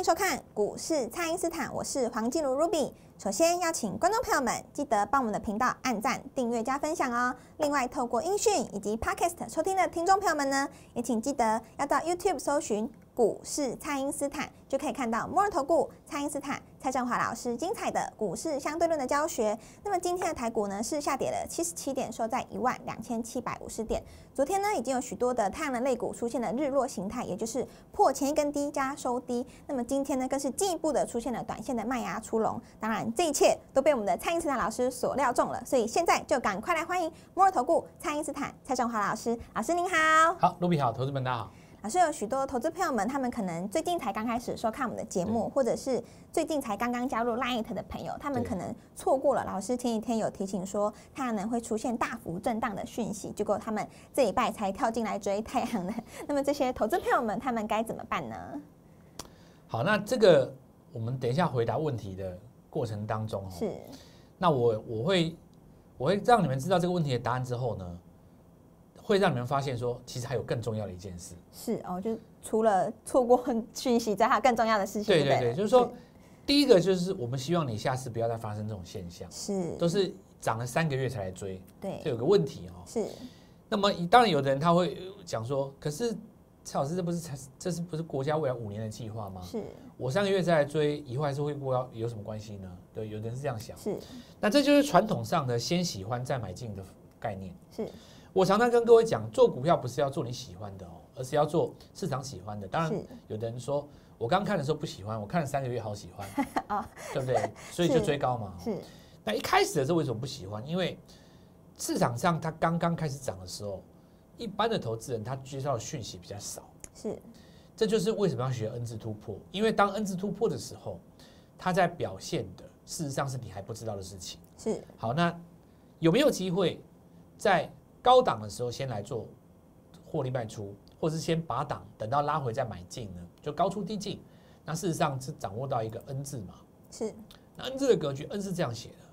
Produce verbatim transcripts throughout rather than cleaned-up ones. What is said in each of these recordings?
迎收看股市蔡因斯坦，我是黄静茹 Ruby。首先邀请观众朋友们记得帮我们的频道按赞、订阅、加分享哦。另外，透过音讯以及 Podcast 收听的听众朋友们呢，也请记得要到 YouTube 搜寻股市蔡因斯坦，就可以看到摩尔投顾蔡因斯坦蔡正华老师精彩的股市相对论的教学。那么今天的台股呢是下跌了七十七点，收在一万两千七百五十点。昨天呢已经有许多的太阳能类股出现了日落形态，也就是破前一根低加收低。那么今天呢更是进一步的出现了短线的卖压出笼。当然这一切都被我们的蔡因斯坦老师所料中了，所以现在就赶快来欢迎摩尔投顾蔡因斯坦蔡正华老师。老师您好。 好，卢比好，投资们大家好。 老师，有许多投资朋友们，他们可能最近才刚开始收看我们的节目，或者是最近才刚刚加入 Line 的朋友，他们可能错过了老师前几天有提醒说太阳能会出现大幅震荡的讯息，结果他们这一拜才跳进来追太阳能。那么这些投资朋友们，他们该怎么办呢？ 好，那这个我们等一下回答问题的过程当中， 是， 那我我会我会让你们知道这个问题的答案之后呢，会让你们发现说，其实还有更重要的一件事。 是哦，就除了错过讯息，在还有更重要的事情。 对对对，就是说，是第一个就是我们希望你下次不要再发生这种现象。是，都是涨了三个月才来追。对，这有个问题哦。是。那么当然，有的人他会讲说，可是蔡老师，这不是才这是不是国家未来五年的计划吗？是。我三个月再来追，以后还是会过，有什么关系呢？对，有的人是这样想。是。那这就是传统上的先喜欢再买进的概念。是。我常常跟各位讲，做股票不是要做你喜欢的哦，而是要做市场喜欢的。当然，有的人说我刚看的时候不喜欢，我看了三个月好喜欢，对不对？所以就追高嘛。是。那一开始的时候为什么不喜欢？因为市场上它刚刚开始涨的时候，一般的投资人他接到的讯息比较少。是。这就是为什么要学 N 字突破，因为当 N 字突破的时候，它在表现的事实上是你还不知道的事情。是。好，那有没有机会在高档的时候先来做获利卖出，或是先拔档，等到拉回再买进呢？就高出低进。那事实上是掌握到一个 N 字嘛？是。那 N 字的格局 ，N 是这样写的：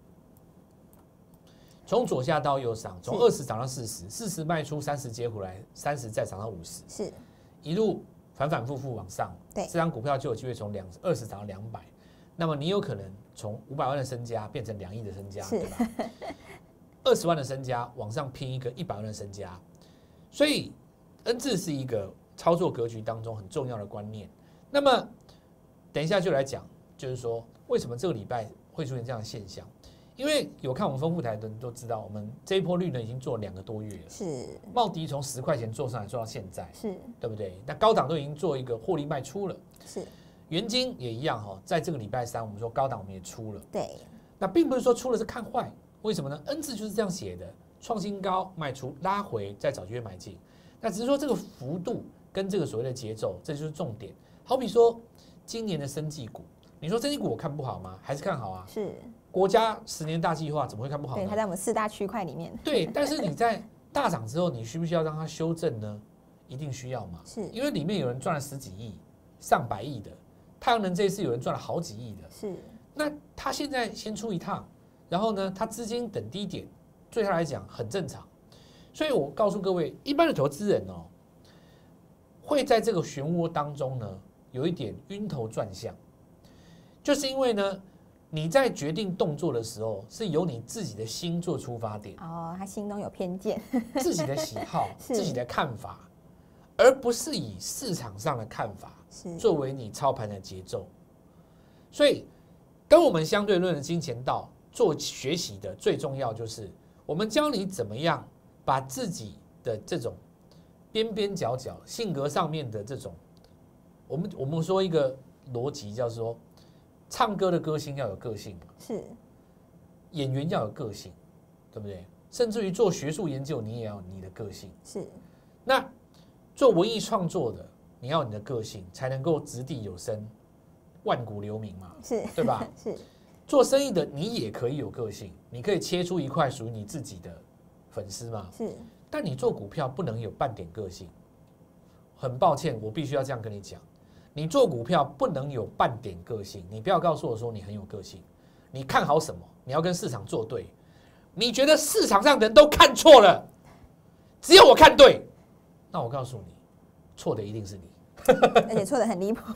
从左下到右上，从二十涨到四十，四十卖出，三十接回来，三十再涨到五十，是一路反反复复往上。对，这张股票就有机会从两二十涨到两百。那么你有可能从五百万的身家变成两亿的身家，对吧？二十万的身家往上拼一个一百万的身家，所以 N 字是一个操作格局当中很重要的观念。那么等一下就来讲，就是说为什么这个礼拜会出现这样的现象？因为有看我们丰富台的人都知道，我们这一波率呢已经做了两个多月了。是。茂迪从十块钱做上来做到现在，是，对不对？那高档都已经做一个获利卖出了。是。元晶也一样哈，在这个礼拜三我们说高档我们也出了。对。那并不是说出了是看坏。为什么呢 ？N 字就是这样写的，创新高卖出，拉回再找机会买进。那只是说这个幅度跟这个所谓的节奏，这就是重点。好比说今年的生技股，你说生技股我看不好吗？还是看好啊？是。国家十年大计划怎么会看不好呢？对，它在我们四大区块里面。对，但是你在大涨之后，你需不需要让它修正呢？一定需要嘛。是。因为里面有人赚了十几亿、上百亿的，太阳能这一次有人赚了好几亿的。是。那他现在先出一趟。然后呢，它资金等低点，对他来讲很正常。所以我告诉各位，一般的投资人哦，会在这个漩涡当中呢，有一点晕头转向，就是因为呢，你在决定动作的时候，是由你自己的心做出发点。哦，他心中有偏见，自己的喜好、自己的看法，而不是以市场上的看法作为你操盘的节奏。所以，跟我们相对论的金钱道做学习的最重要就是我们教你怎么样把自己的这种边边角角性格上面的这种，我们我们说一个逻辑叫做唱歌的歌星要有个性，是演员要有个性，对不对？甚至于做学术研究你也要有你的个性，是那做文艺创作的你要有你的个性，才能够掷地有声，万古留名嘛，是对吧？是。做生意的你也可以有个性，你可以切出一块属于你自己的粉丝嘛。是，但你做股票不能有半点个性。很抱歉，我必须要这样跟你讲，你做股票不能有半点个性。你不要告诉我说你很有个性，你看好什么？你要跟市场作对。你觉得市场上的人都看错了，只有我看对，那我告诉你，错的一定是你。 而且错得很离谱。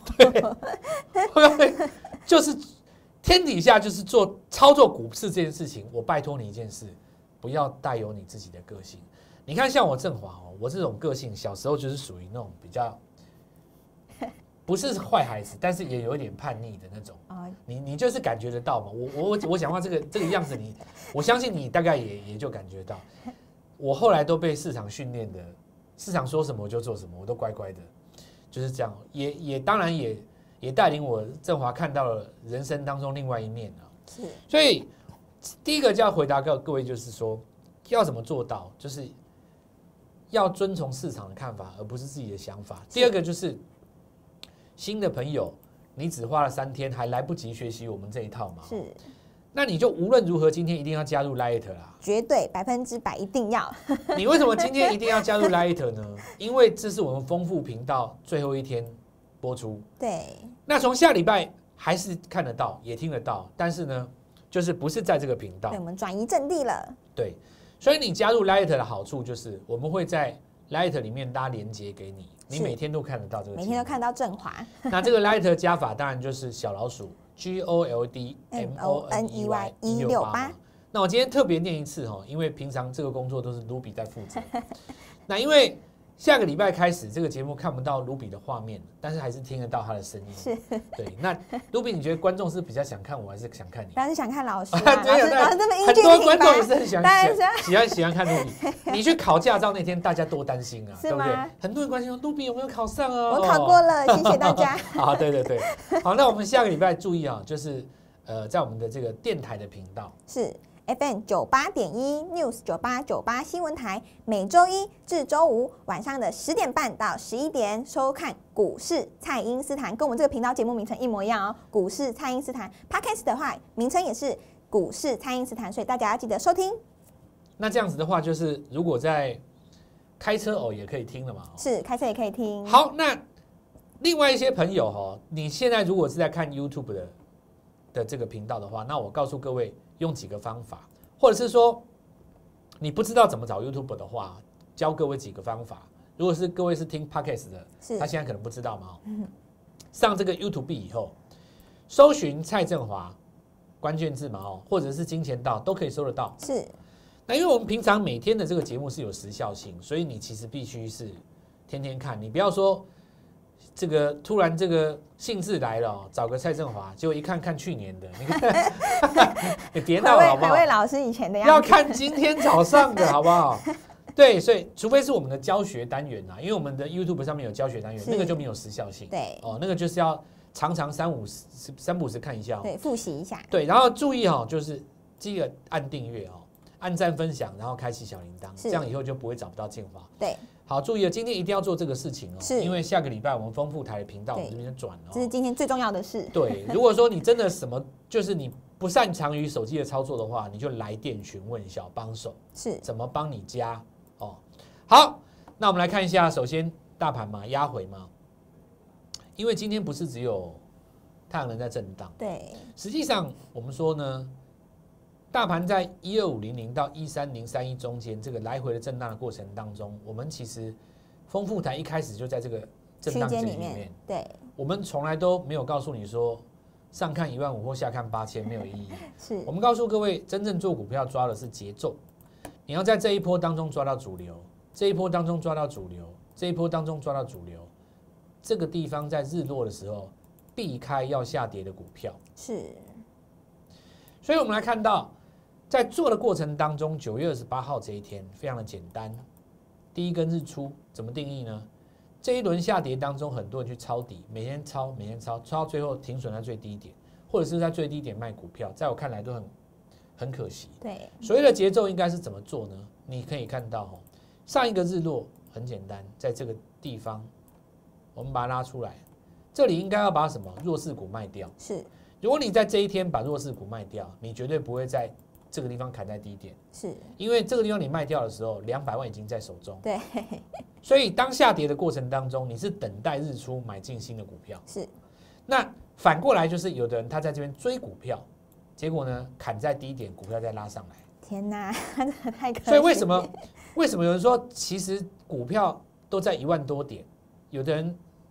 就是天底下就是做操作股市这件事情，我拜托你一件事，不要带有你自己的个性。你看，像我振华哦，我这种个性，小时候就是属于那种比较不是坏孩子，但是也有一点叛逆的那种。你你就是感觉得到嘛？我我我讲话这个这个样子你，你我相信你大概也也就感觉到。我后来都被市场训练的，市场说什么我就做什么，我都乖乖的，就是这样。也也当然也也带领我振华看到了人生当中另外一面啊。 是。 所以第一个就要回答各各位，就是说要怎么做到，就是要遵从市场的看法，而不是自己的想法。第二个就是新的朋友，你只花了三天，还来不及学习我们这一套嘛？ 是。 那你就无论如何，今天一定要加入 Lite 啦， 绝对百分之百一定要。 你为什么今天一定要加入 Lite 呢？因为这是我们丰富频道最后一天播出。 对。 那从下礼拜还是看得到，也听得到，但是呢，就是不是在这个频道。 对，我们转移阵地了。 对，所以你加入 Lite 的好处就是，我们会在 Lite 里面拉连结给你，你每天都看得到这个， 每天都看到振华。 那这个 Lite 加法当然就是小老鼠。G O L D M O N E Y 一六八。那我今天特别念一次哈，因为平常这个工作都是 Ruby 在负责。那因为下个礼拜开始，这个节目看不到 Ruby 的画面，但是还是听得到他的声音。 是。 对，那 Ruby 你觉得观众是比较想看我，还是想看你？ 当然是想看老师、啊。 对老师老师这么英俊很多观众也是很喜欢喜欢喜欢看 Ruby。你去考驾照那天，大家多担心啊，对不对？很多人关心说 Ruby 有没有考上啊？ 我考过了，谢谢大家。 好，对对对，好，那我们下个礼拜注意啊，就是呃，在我们的这个电台的频道是 F M 九八点一 News 九八九八新闻台，每周一至周五晚上的十点半到十一点收看股市蔡因斯坦，跟我们这个频道节目名称一模一样哦。股市蔡因斯坦 Podcast 的话，名称也是股市蔡因斯坦，所以大家要记得收听。 那这样子的话，就是如果在开车哦，也可以听了嘛。 是，开车也可以听。 好，那另外一些朋友哈，你现在如果是在看 YouTube 的的这个频道的话，那我告诉各位用几个方法，或者是说你不知道怎么找 YouTube 的话，教各位几个方法。如果是各位是听 Podcast 的，他现在可能不知道嘛。嗯、上这个 YouTube 以后，搜寻蔡振华关键字嘛哦，或者是金钱道都可以搜得到。 是。 那因为我们平常每天的这个节目是有时效性，所以你其实必须是天天看，你不要说这个突然这个兴致来了、哦，找个蔡振华，结果一看看去年的，你看你别闹了好不好？ 海魏老师以前的样子， 要看今天早上的好不好？对，所以除非是我们的教学单元啊，因为我们的 YouTube 上面有教学单元，那个就没有时效性。 对， 哦，那个就是要常常三五十三五十看一下、哦， 对，复习一下。 对，然后注意哈、哦，就是记得按订阅哦。按赞分享，然后开启小铃铛，这样以后就不会找不到建华。 对， 好，注意了，今天一定要做这个事情哦， 是因为下个礼拜我们丰富台的频道我们这边转了、哦， 这是今天最重要的事。 对，如果说你真的什么就是你不擅长于手机的操作的话，你就来电询问小帮手， 是怎么帮你加哦。好，那我们来看一下，首先大盘嘛，压回嘛，因为今天不是只有太阳能在震荡， 对， 实际上我们说呢。大盘在一二五零零到一三零三一中间这个来回的震荡的过程当中，我们其实丰富台一开始就在这个震荡区间里面， 对， 我们从来都没有告诉你说上看一万五或下看八千没有意义。 是我们告诉各位，真正做股票抓的是节奏，你要在这一波当中抓到主流，这一波当中抓到主流，这一波当中抓到主流，这个地方在日落的时候避开要下跌的股票。 是， 所以我们来看到。在做的过程当中，九月二十八号这一天非常的简单。第一根日出怎么定义呢？这一轮下跌当中，很多人去抄底，每天抄，每天抄，抄到最后停损在最低点，或者是在最低点卖股票，在我看来都很很可惜。 对， 所谓的节奏应该是怎么做呢？你可以看到哦，上一个日落很简单，在这个地方，我们把它拉出来，这里应该要把什么弱势股卖掉。 是， 如果你在这一天把弱势股卖掉，你绝对不会在这个地方砍在低点， 是因为这个地方你卖掉的时候，两百万已经在手中。 对， 所以当下跌的过程当中，你是等待日出买进新的股票。 是， 那反过来就是有的人他在这边追股票，结果呢砍在低点，股票再拉上来。 天哪，真的太可惜。 所以为什么为什么有人说其实股票都在一万多点，有的人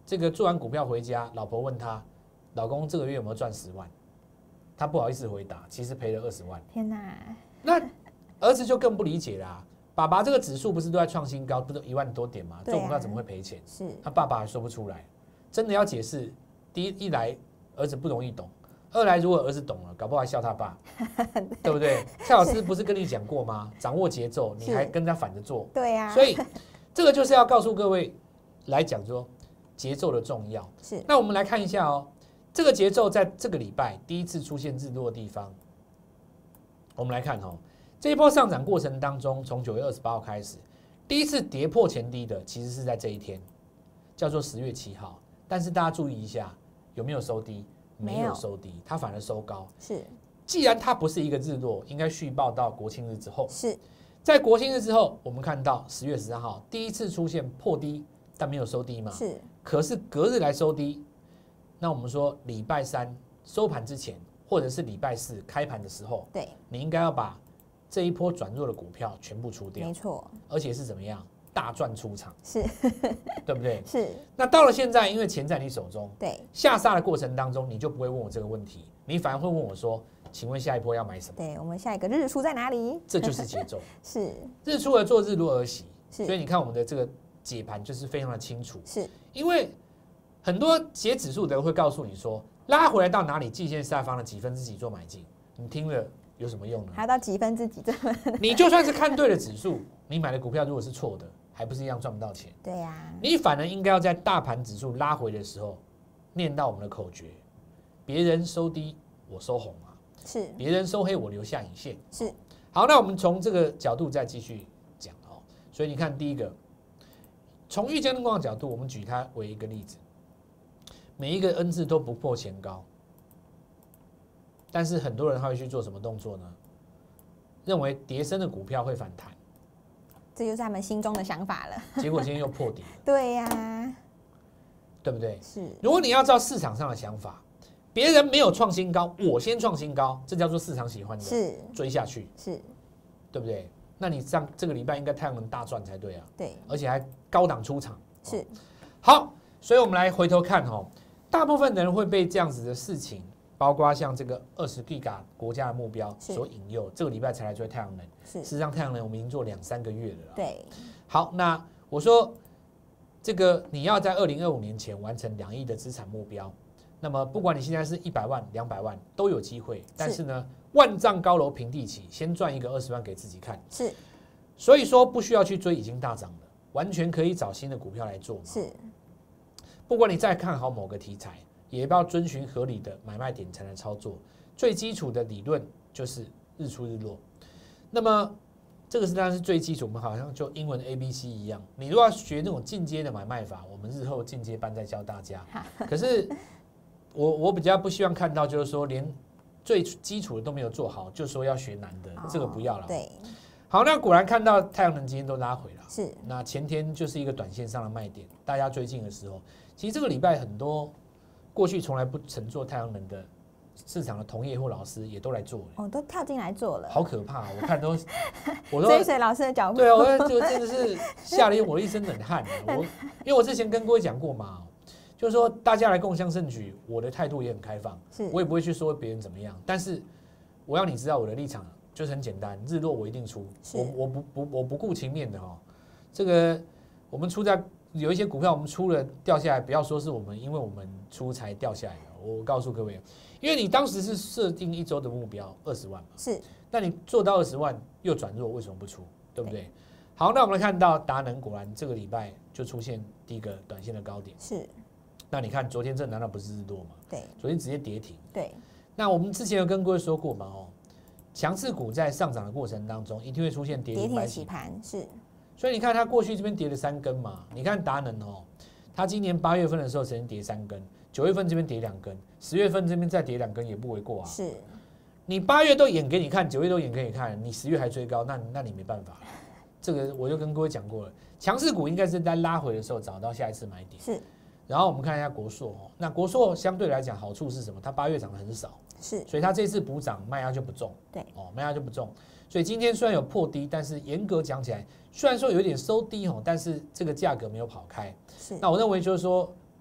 这个做完股票回家，老婆问他，老公这个月有没有赚十万？他不好意思回答，其实赔了二十万。 天哪！ 那儿子就更不理解啦、啊。爸爸这个指数不是都在创新高，不是一万多点吗？做股票怎么会赔钱？ 是他爸爸还说不出来，真的要解释。第一，一来儿子不容易懂；二来如果儿子懂了，搞不好还笑他爸，对不对？蔡老师不是跟你讲过吗？掌握节奏，你还跟他反着做， 对呀、啊。 所以这个就是要告诉各位来讲说节奏的重要。 是。那我们来看一下哦，这个节奏在这个礼拜第一次出现日落的地方，我们来看哦。这一波上涨过程当中，从九月二十八号开始，第一次跌破前低的，其实是在这一天，叫做十月七号。但是大家注意一下，有没有收低？没有收低，它反而收高。 是， 既然它不是一个日落，应该续报到国庆日之后。 是在国庆日之后，我们看到十月十三号第一次出现破低，但没有收低嘛。 是， 可是隔日来收低，那我们说礼拜三收盘之前，或者是礼拜四开盘的时候， 对， 你应该要把这一波转弱的股票全部出掉， 没错， 而且是怎么样大赚出场， 是， 对不对？ 是。 那到了现在，因为钱在你手中， 对， 下杀的过程当中，你就不会问我这个问题，你反而会问我说：“请问下一波要买什么？” 对，我们下一个日出在哪里？ 这就是节奏， 是日出而作，日落而息， 所以你看我们的这个解盘就是非常的清楚， 是因为很多解指数的人会告诉你说，拉回来到哪里，季线下方的几分之几做买进，你听了。有什么用呢？ 还要到几分之几？ 你就算是看对了指数，你买的股票如果是错的，还不是一样赚不到钱？ 对呀、啊。 你反而应该要在大盘指数拉回的时候，念到我们的口诀：别人收低，我收红啊； 是， 别人收黑，我留下影线。 是。 好，那我们从这个角度再继续讲哦。所以你看，第一个，从玉江灯光的角度，我们举它为一个例子，每一个 N 字都不破前高。但是很多人他会去做什么动作呢？认为跌升的股票会反弹， 这就是他们心中的想法了。 结果今天又破底了。 对呀、啊， 对不对？ 是。 如果你要照市场上的想法，别人没有创新高，我先创新高，这叫做市场喜欢的， 是追下去， 是， 对不对？那你上这个礼拜应该太阳能大赚才对啊。 对， 而且还高档出场。 是。 哦、好，所以我们来回头看哦，大部分的人会被这样子的事情。包括像这个二十 G 国家的目标所引诱，这个礼拜才来追太阳能。 是， 事实上太阳能我们已经做两三个月了。 对。 好，那我说这个你要在二零二五年前完成两亿的资产目标，那么不管你现在是一百万、两百万都有机会。但是呢，万丈高楼平地起，先赚一个二十万给自己看。 是。 所以说不需要去追已经大涨的，完全可以找新的股票来做嘛。 是。 不管你再看好某个题材。也要遵循合理的买卖点才能操作。最基础的理论就是日出日落。那么这个是当然是最基础，我们好像就英文 A B C 一样。你如果要学那种进阶的买卖法，我们日后进阶班再教大家。可是我我比较不希望看到就是说连最基础的都没有做好，就说要学难的，这个不要了。 对。 好，那果然看到太阳能今天都拉回了。 是。 那前天就是一个短线上的卖点，大家追进的时候，其实这个礼拜很多。过去从来不曾做太阳能的市场的同业或老师也都来做了， 哦，都跳进来做了， 好可怕！我看都，我追随老师的脚步。 对啊，我就真的是吓了我一身冷汗。我因为我之前跟各位讲过嘛，就是说大家来共襄盛举，我的态度也很开放，我也不会去说别人怎么样，但是我要你知道我的立场就是很简单，日落我一定出，我我不不我不顾情面的哈。这个我们出在。有一些股票我们出了掉下来，不要说是我们因为我们出才掉下来的。我告诉各位，因为你当时是设定一周的目标二十万嘛， 是， 那你做到二十万又转弱，为什么不出？对不对？好，那我们来看到达能果然这个礼拜就出现第一个短线的高点。 是， 那你看昨天这难道不是日落吗？ 对， 昨天直接跌停。 对， 那我们之前有跟各位说过嘛，哦，强势股在上涨的过程当中，一定会出现跌停板洗盘，是。 所以你看，它过去这边跌了三根嘛，你看达能哦，它今年八月份的时候曾经跌三根，九月份这边跌两根，十月份这边再跌两根也不为过啊。 是， 你八月都演给你看，九月都演给你看，你十月还追高，那那你没办法。这个我就跟各位讲过了，强势股应该是在拉回的时候找到下一次买点。 是。 然后我们看一下国硕哦，那国硕相对来讲好处是什么？它八月涨得很少， 是， 所以它这次补涨卖压就不重。 对， 哦，卖压就不重。所以今天虽然有破低，但是严格讲起来，虽然说有点收低哦，但是这个价格没有跑开。 是。 那我认为就是说，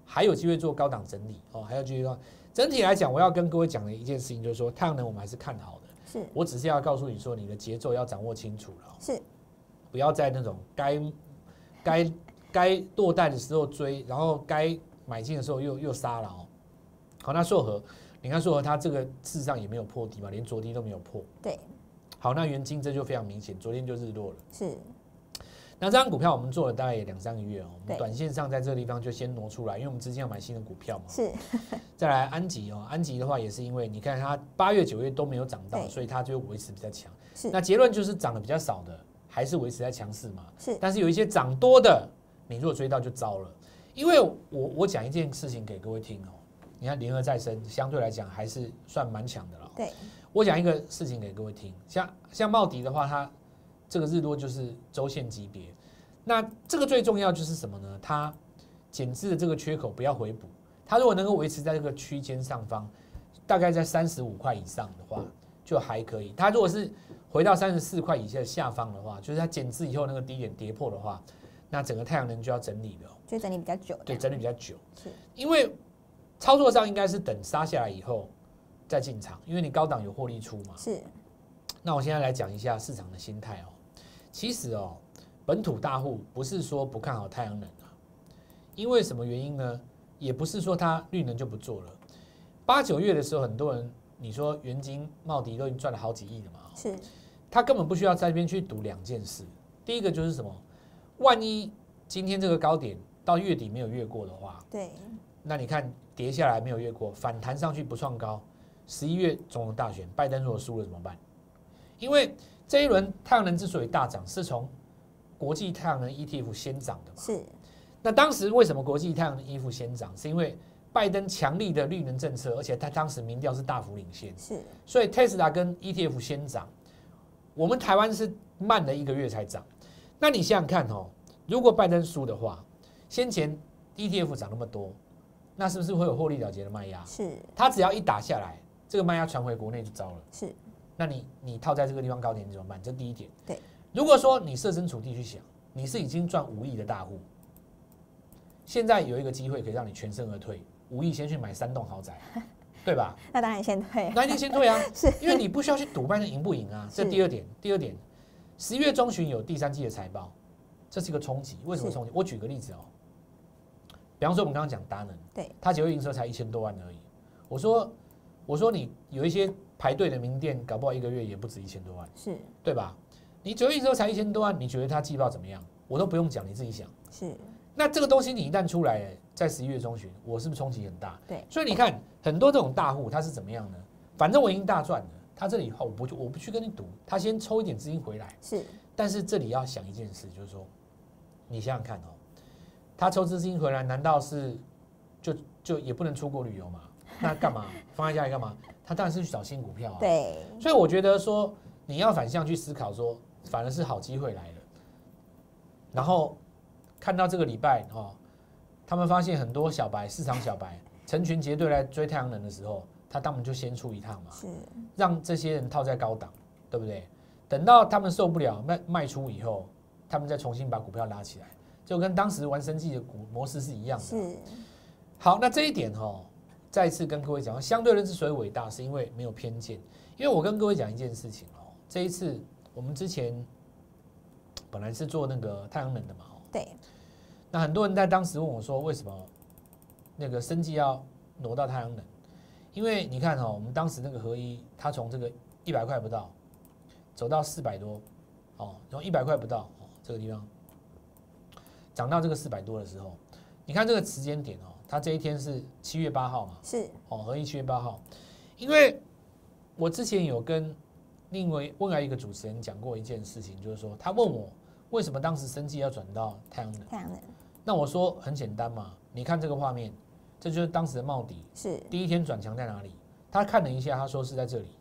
还有机会做高档整理哦，还有机会做。整体来讲，我要跟各位讲的一件事情就是说，太阳能我们还是看好的。 是， 我只是要告诉你说，你的节奏要掌握清楚了。 是，不要在那种该该该落袋的时候追，然后该买进的时候又又杀了哦。好，那硕禾，你看硕禾它这个事实上也没有破底嘛，连昨天都没有破。 对。 好，那元晶这就非常明显，昨天就日落了。 是。 那这张股票我们做了大概也两三个月哦，我们短线上在这个地方就先挪出来，因为我们之前要买新的股票嘛。 是。 再来安吉哦，安吉的话也是因为你看它八月九月都没有涨到，所以它就维持比较强。 是。 那结论就是涨得比较少的还是维持在强势嘛。 是。 但是有一些涨多的，你如果追到就糟了。因为我我讲一件事情给各位听哦，你看联合再生相对来讲还是算蛮强的了。 对。我讲一个事情给各位听，像像茂迪的话，它这个日落就是周线级别。那这个最重要就是什么呢？它减资的这个缺口不要回补，它如果能够维持在这个区间上方，大概在三十五块以上的话，就还可以。它如果是回到三十四块以下下方的话，就是它减资以后那个低点跌破的话，那整个太阳能就要整理了， 就整理比较久。 对，整理比较久。是，因为操作上应该是等杀下来以后再进场，因为你高档有获利出嘛。 是。 那我现在来讲一下市场的心态哦。其实哦。本土大户不是说不看好太阳能啊，因为什么原因呢？也不是说它绿能就不做了。八九月的时候，很多人你说元晶、茂迪都已经赚了好几亿了嘛， 是， 他根本不需要在这边去赌两件事。第一个就是什么？万一今天这个高点到月底没有越过的话， 对， 那你看跌下来没有越过，反弹上去不创高，十一月总统大选，拜登如果输了怎么办？因为这一轮太阳能之所以大涨，是从国际太阳能 E T F 先涨的嘛？ 是。 那当时为什么国际太阳能 E T F 先涨？是因为拜登强力的绿能政策，而且他当时民调是大幅领先， 是。 所以 Tesla 跟 E T F 先涨，我们台湾是慢了一个月才涨。那你想想看哦，如果拜登输的话，先前 E T F 涨那么多，那是不是会有获利了结的卖压？ 是。他只要一打下来，这个卖压传回国内就糟了。 是。 那你你套在这个地方高点怎么办？这第一点。 对。 如果说你设身处地去想，你是已经赚五亿的大户，现在有一个机会可以让你全身而退，五亿先去买三栋豪宅，对吧？ 那当然先退， 那一定先退啊， 是因为你不需要去赌半天赢不赢啊。这第二点，第二点，十一月中旬有第三季的财报，这是一个冲击。为什么冲击？我举个例子哦，比方说我们刚刚讲达能， 对， 它九月营收才一千多万而已。我说，我说你有一些排队的名店，搞不好一个月也不止一千多万， 是对吧？你九月营收才一千多万，你觉得它季报怎么样？我都不用讲，你自己想。 是。那这个东西你一旦出来，在十一月中旬，我是不是冲击很大？ 对。 所以你看，很多这种大户他是怎么样呢？反正我已经大赚了，他这里我不我不去跟你赌，他先抽一点资金回来。 是。但是这里要想一件事，就是说，你想想看哦，他抽资金回来，难道是就就也不能出国旅游嘛？那干嘛放在家里干嘛？他当然是去找新股票啊。 对。 所以我觉得说，你要反向去思考说。反而是好机会来了，然后看到这个礼拜哦，他们发现很多小白市场小白成群结队来追太阳能的时候，他当然就先出一趟嘛， 是让这些人套在高档，对不对？等到他们受不了卖卖出以后，他们再重新把股票拉起来，就跟当时玩生技的股模式是一样的。 是。 好，那这一点哦，再一次跟各位讲，相对论之所以伟大，是因为没有偏见。因为我跟各位讲一件事情哦，这一次。我们之前本来是做那个太阳能的嘛， 对。 那很多人在当时问我说，为什么那个生技要挪到太阳能？因为你看哦，我们当时那个合一，它从这个一百块不到走到四百多，哦，从一百块不到哦这个地方涨到这个四百多的时候，你看这个时间点哦，它这一天是七月八号嘛， 是哦，合一七月八号，因为我之前有跟。另外，另外一个主持人讲过一件事情，就是说，他问我为什么当时生技要转到太阳能？ 太阳能。 那我说很简单嘛，你看这个画面，这就是当时的茂迪， 是第一天转强在哪里？他看了一下，他说是在这里。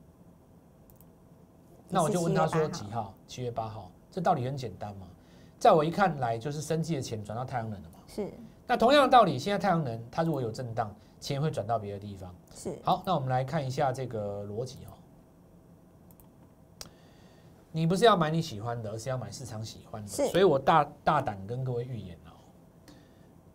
那我就问他说几号？七月八号，这道理很简单嘛。在我一看来，就是生技的钱转到太阳能了嘛。 是。 那同样的道理，现在太阳能它如果有震荡，钱会转到别的地方。 是。 好，那我们来看一下这个逻辑哦。你不是要买你喜欢的，而是要买市场喜欢的。所以我大大胆跟各位预言哦，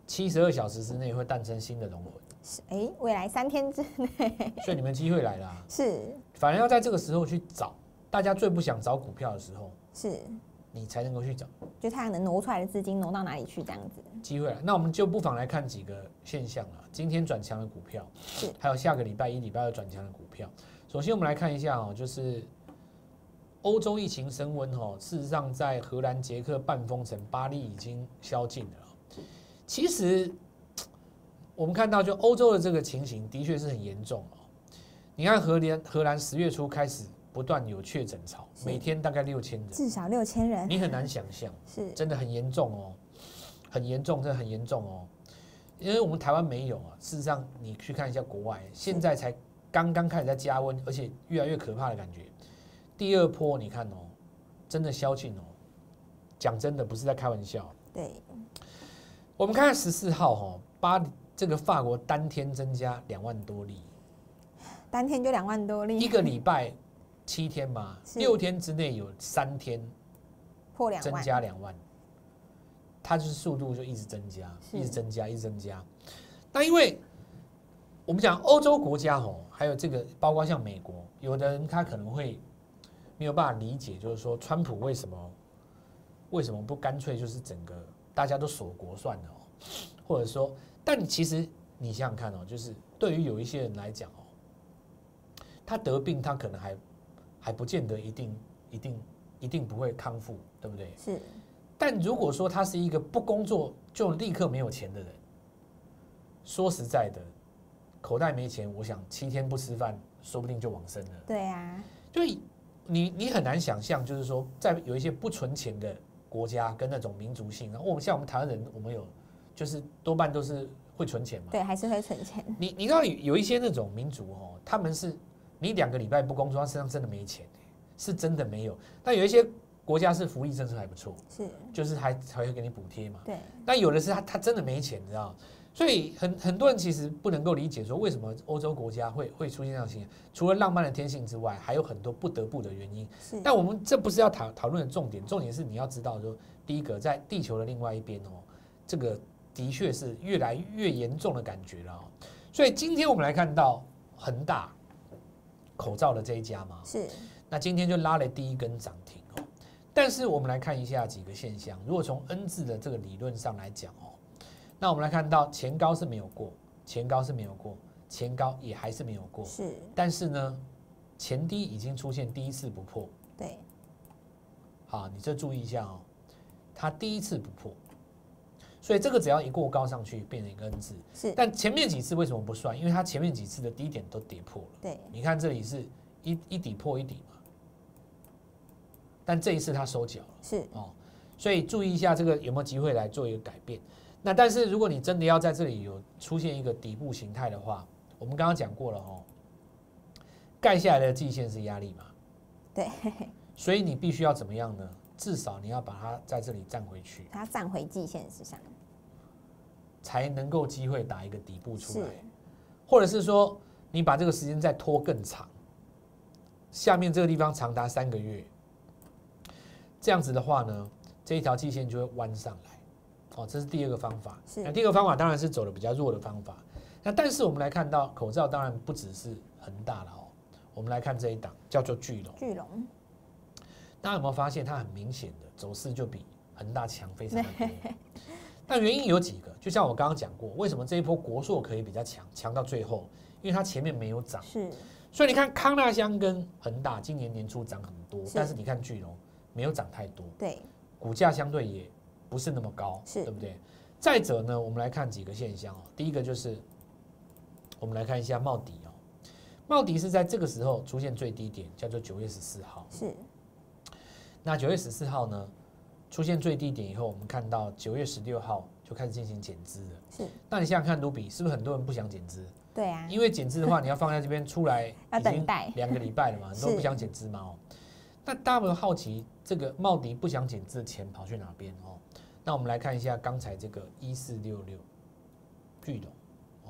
七十二小时之内会诞生新的龙魂。 是，哎，未来三天之内， 所以你们机会来了、啊。 是， 反而要在这个时候去找，大家最不想找股票的时候， 是， 你才能够去找。 就它能挪出来的资金挪到哪里去，这样子。 机会来，那我们就不妨来看几个现象了。今天转强的股票， 是， 还有下个礼拜一、礼拜二转强的股票。首先我们来看一下哦，就是欧洲疫情升温哦，事实上在荷兰、捷克半封城，巴黎已经宵禁了。其实我们看到，就欧洲的这个情形的确是很严重哦。你看荷兰，荷兰十月初开始不断有确诊潮，每天大概六千人， 至少六千人， 你很难想象， 是真的很严重哦，很严重，真的很严重哦。因为我们台湾没有啊，事实上你去看一下国外，现在才刚刚开始在加温，而且越来越可怕的感觉。第二波你看哦，真的宵禁哦，讲真的不是在开玩笑。 对， 我们看十四号哦，巴这个法国单天增加两万多例， 单天就两万多例， 一个礼拜七天嘛，六天之内有三天破两万， 增加两万，它就是速度就一直增加，一直增加，一直增加。那因为我们讲欧洲国家哦，还有这个包括像美国，有的人他可能会没有办法理解，就是说川普为什么为什么不干脆就是整个大家都锁国算了哦，或者说，但其实你想想看哦，就是对于有一些人来讲哦，他得病他可能还还不见得一定一定一定不会康复，对不对？ 是。 但如果说他是一个不工作就立刻没有钱的人，说实在的，口袋没钱，我想七天不吃饭，说不定就往生了。 对啊， 就你你很难想象，就是说在有一些不存钱的国家跟那种民族性，然后我们像我们台湾人，我们有就是多半都是会存钱嘛。 对，还是会存钱。 你你知道有一些那种民族哦，他们是你两个礼拜不工作，他身上真的没钱，是真的没有。但有一些国家是福利政策还不错， 是， 就是还还会给你补贴嘛。 对。 但有的是他他真的没钱，你知道，所以很很多人其实不能够理解说为什么欧洲国家会会出现这样的情形。除了浪漫的天性之外，还有很多不得不的原因。 是。 但我们这不是要讨讨论的重点，重点是你要知道说，第一个在地球的另外一边哦，这个的确是越来越严重的感觉了哦。所以今天我们来看到恒大口罩的这一家嘛， 是。 那今天就拉了第一根涨停哦。但是我们来看一下几个现象，如果从 N 字的这个理论上来讲哦，那我们来看到前高是没有过，前高是没有过，前高也还是没有过， 是。 但是呢，前低已经出现第一次不破， 对。 好，你这注意一下哦，它第一次不破，所以这个只要一过高上去，变成一个 N 字。 是。 但前面几次为什么不算？因为它前面几次的低点都跌破了。 对。 你看这里是一一底破一底嘛。但这一次它收脚了， 是哦，所以注意一下这个有没有机会来做一个改变。那但是如果你真的要在这里有出现一个底部形态的话，我们刚刚讲过了哦，盖下来的季线是压力嘛， 对， 所以你必须要怎么样呢？至少你要把它在这里站回去， 它站回季线之上， 才能够机会打一个底部出来，或者是说你把这个时间再拖更长，下面这个地方长达三个月。这样子的话呢，这一条季线就会弯上来，哦，这是第二个方法。那第二个方法当然是走的比较弱的方法。那但是我们来看到口罩，当然不只是恒大了哦。我们来看这一档叫做巨龙。 巨龙， 大家有没有发现它很明显的走势就比恒大强非常的多？那原因有几个，就像我刚刚讲过，为什么这一波国硕可以比较强，强到最后，因为它前面没有涨。 是。所以你看康那香跟恒大今年年初涨很多，但是你看巨龙。没有涨太多， 对， 股价相对也不是那么高，对不对？再者呢，我们来看几个现象哦。第一个就是，我们来看一下茂迪哦，茂迪是在这个时候出现最低点，叫做九月十四号。 是。 那九月十四号呢，出现最低点以后，我们看到九月十六号就开始进行减资了。 是。 那你想想看，卢比是不是很多人不想减资？ 对啊。 因为减资的话，你要放在这边出来， 要等待两个礼拜了嘛，很多人不想减资嘛哦。那大家有没有好奇，这个茂迪不想减资的钱跑去哪边哦？那我们来看一下刚才这个一四六六巨龙哦，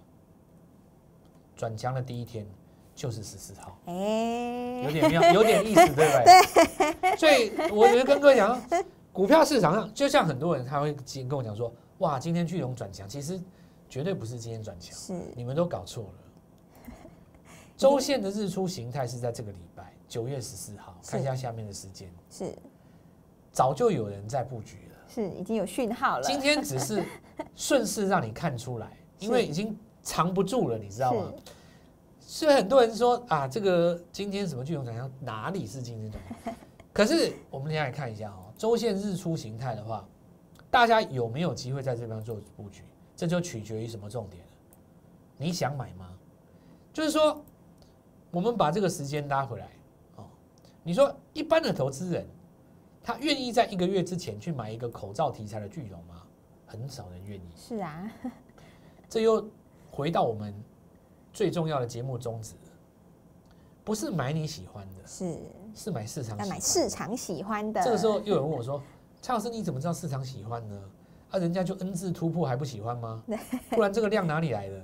转强的第一天就是十四号，哎，有点妙，有点意思，对不对？对。所以我觉得跟各位讲，股票市场上，就像很多人他会跟我讲说， 哇，今天巨龙转强，其实绝对不是今天转强， 是你们都搞错了。周线的日出形态是在这个礼拜九月十四号，看一下下面的时间， 是早就有人在布局了， 是已经有讯号了。今天只是顺势让你看出来，因为已经藏不住了，你知道吗？所以很多人说啊，这个今天什么巨龙转强，哪里是今天转强？可是我们来看一下哦，周线日出形态的话，大家有没有机会在这边做布局？这就取决于什么重点了？你想买吗？就是说，我们把这个时间拉回来哦。你说一般的投资人，他愿意在一个月之前去买一个口罩题材的巨龙吗？很少人愿意。 是啊， 这又回到我们最重要的节目宗旨，不是买你喜欢的， 是是买市场， 要买市场喜欢的。 这个时候又有人问我说：“蔡老师，你怎么知道市场喜欢呢？啊，人家就 N 字突破还不喜欢吗？不然这个量哪里来的？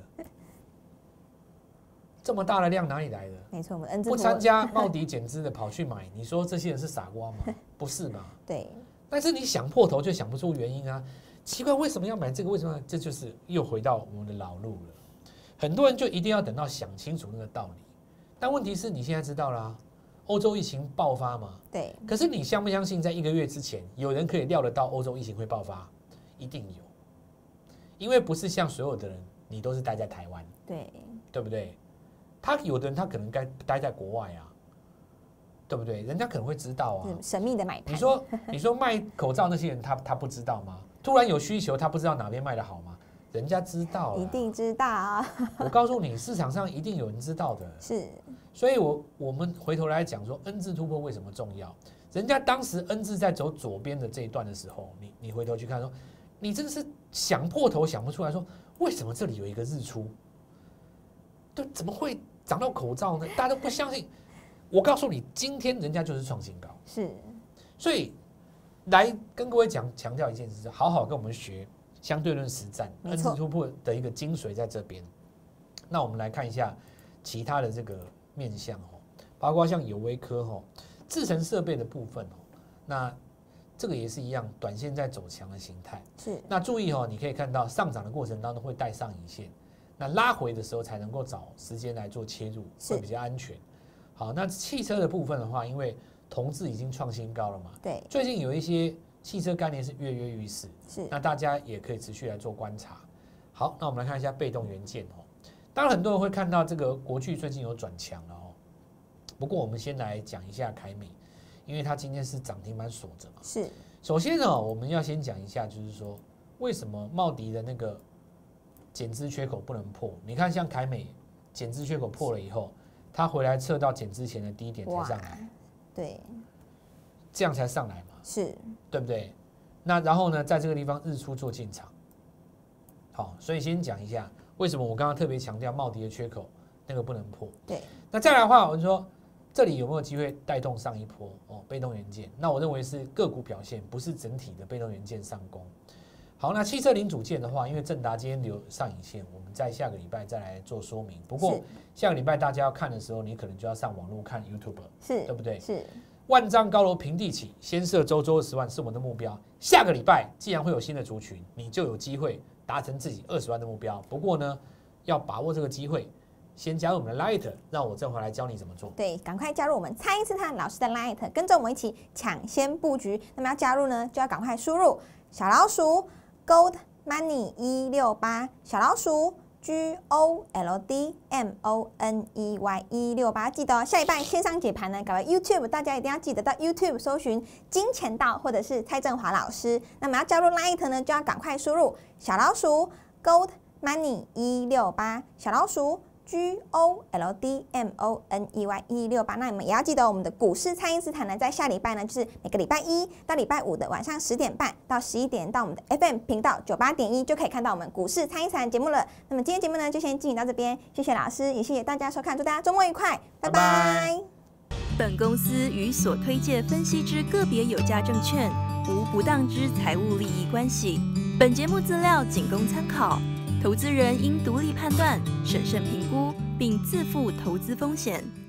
这么大的量哪里来的？ 没错，我们 N 字不参加茂迪减资的跑去买，你说这些人是傻瓜吗？不是嘛？ 对。 但是你想破头就想不出原因啊！奇怪，为什么要买这个？为什么？这就是又回到我们的老路了。很多人就一定要等到想清楚那个道理。但问题是你现在知道啦，欧洲疫情爆发嘛？ 对。 可是你相不相信，在一个月之前，有人可以料得到欧洲疫情会爆发？一定有，因为不是像所有的人，你都是待在台湾， 对， 对不对？他有的人他可能该待在国外啊，对不对？人家可能会知道啊。 神秘的买盘。 你说你说卖口罩那些人，他他不知道吗？突然有需求，他不知道哪边卖的好吗？人家知道， 一定知道啊！ 我告诉你，市场上一定有人知道的。 是， 所以我我们回头来讲说 N 字突破为什么重要？人家当时 N 字在走左边的这一段的时候，你你回头去看说，你真的是想破头想不出来说，为什么这里有一个日出？对，怎么会涨到口罩呢？大家都不相信。我告诉你，今天人家就是创新高。 是， 所以来跟各位讲强调一件事，好好跟我们学相对论实战 N 字突破的一个精髓在这边。那我们来看一下其他的这个面向哦，包括像友威科哦，制程设备的部分哦，那这个也是一样，短线在走强的形态。 是， 那注意哦，你可以看到上涨的过程当中会带上影线，那拉回的时候才能够找时间来做切入，会比较安全。好，那汽车的部分的话，因为同志已经创新高了嘛， 对， 最近有一些汽车概念是跃跃欲试， 是， 那大家也可以持续来做观察。好，那我们来看一下被动元件哦，当然很多人会看到这个国巨最近有转强了哦，不过我们先来讲一下凯美，因为它今天是涨停板锁着嘛， 是。 首先呢，我们要先讲一下，就是说为什么茂迪的那个减资缺口不能破？你看，像凯美减资缺口破了以后，它回来测到减资前的低点才上来， 对， 这样才上来嘛， 是对不对？那然后呢，在这个地方日出做进场，好，所以先讲一下为什么我刚刚特别强调茂迪的缺口那个不能破。 对， 那再来的话，我就说这里有没有机会带动上一波哦？被动元件，那我认为是个股表现，不是整体的被动元件上攻。好，那汽车零组件的话，因为正达今天留上影线，我们在下个礼拜再来做说明。不过下个礼拜大家要看的时候，你可能就要上网络看 YouTube， 是， 对不对？ 是。 万丈高楼平地起，先设周周十万是我们的目标。下个礼拜既然会有新的族群，你就有机会达成自己二十万的目标。不过呢，要把握这个机会，先加入我们的 Light， 让我正回来教你怎么做。 对，赶快加入我们蔡因斯坦老师的 Light， 跟着我们一起抢先布局。那么要加入呢，就要赶快输入小老鼠 Gold Money 一六八，小老鼠 G O L D M O N E Y 一六八，记得哦，下礼拜线上解盘呢，搞个 YouTube， 大家一定要记得到 YouTube 搜寻金钱道或者是蔡振华老师。那么要加入 Light 呢，就要赶快输入小老鼠 Gold Money 一六八，小老鼠 G O L D M O N E Y 一六八。那你们也要记得，我们的股市蔡因斯坦呢，在下礼拜呢，就是每个礼拜一到礼拜五的晚上十点半到十一点，到我们的 F M 频道九八点一就可以看到我们股市蔡因斯坦节目了。那么今天节目呢，就先进行到这边，谢谢老师，也谢谢大家收看，祝大家周末愉快，拜拜。拜拜。 本公司与所推介分析之个别有价证券无不当之财务利益关系。本节目资料仅供参考。投资人应独立判断、审慎评估，并自负投资风险。